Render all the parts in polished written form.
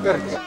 Terts.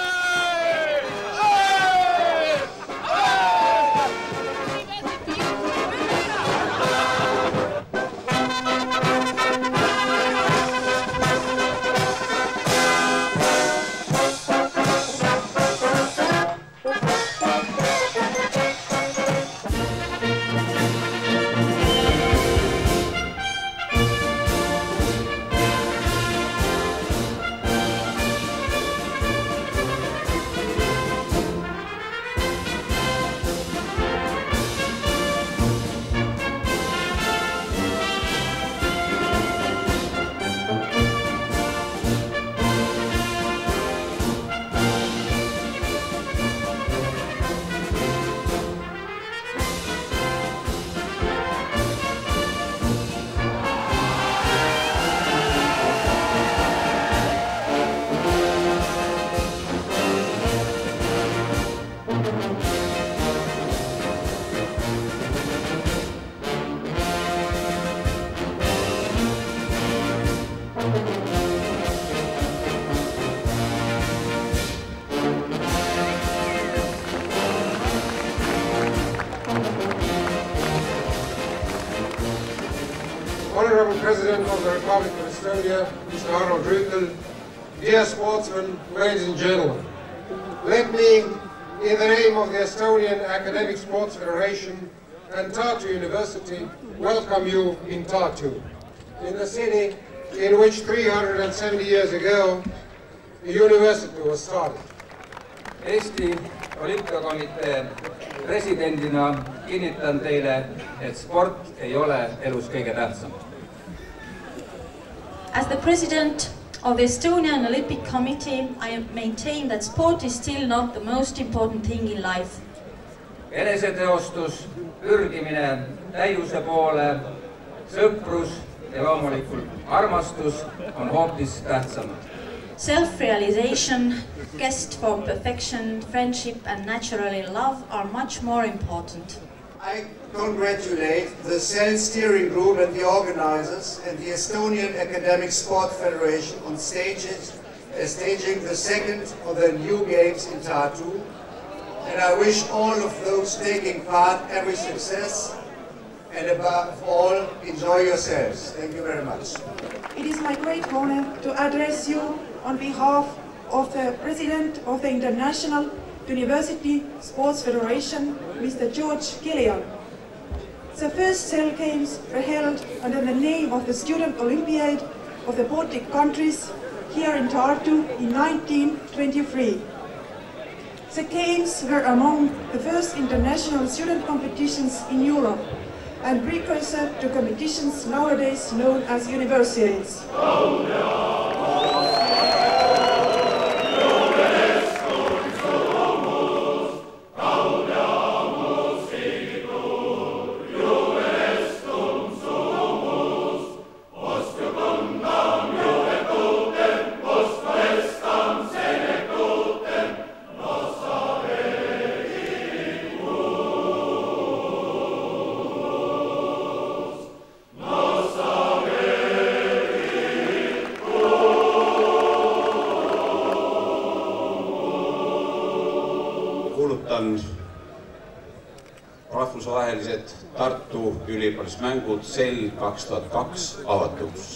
Honorable President of the Republic of Estonia, Mr. Arnold Rüütel, dear sportsmen, ladies and gentlemen, let me, in the name of the Estonian Academic Sports Federation and Tartu University, welcome you in Tartu, in the city in which 370 years ago the university was started. Eesti Olümpiakomitee presidendina kinnitan teile, et sport ei ole elus kõige tähtsam. As the president of the Estonian Olympic Committee, I maintain that sport is still not the most important thing in life. Eneseteostus, pürgimine täiuse poole, sõprus ja loomulikult armastus on hoopis tähtsamad. Self-realization, quest for perfection, friendship and naturally love are much more important. I congratulate the CEL steering group and the organizers and the Estonian Academic Sport Federation on staging the second of the new games in Tartu. And I wish all of those taking part every success and above all, enjoy yourselves. Thank you very much. It is my great honor to address you on behalf of the President of the International University Sports Federation, Mr. George Gillian. The first CEL Games were held under the name of the Student Olympiad of the Baltic countries here in Tartu in 1923. The Games were among the first international student competitions in Europe and precursor to competitions nowadays known as universiades. Kuulutan rahvusvahelised Tartu üliõpilasmängud CEL 2002 avatuks.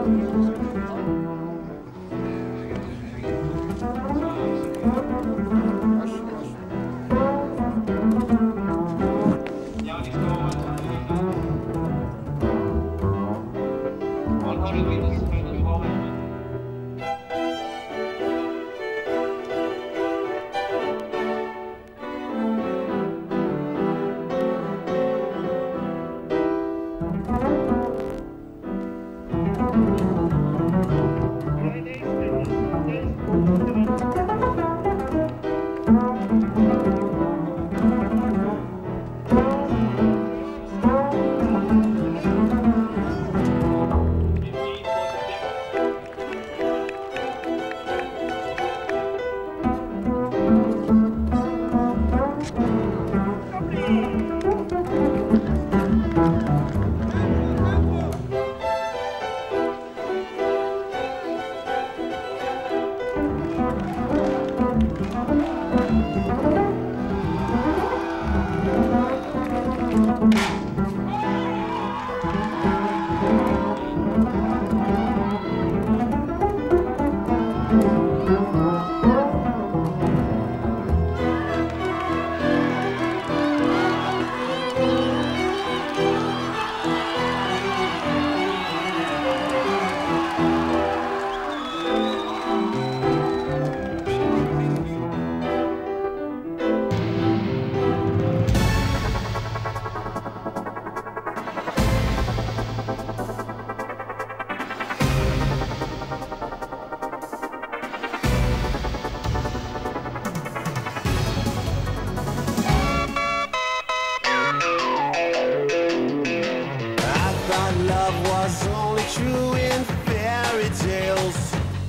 true in fairy tales,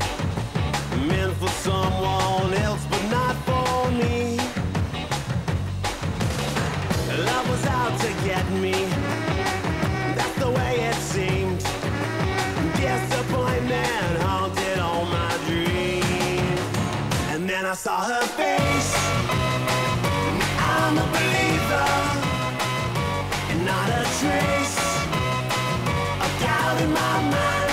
meant for someone else but not for me. Love was out to get me, that's the way it seemed. Disappointment haunted all my dreams. And then I saw her face, I'm a believer, and not a trace of doubt in my mind.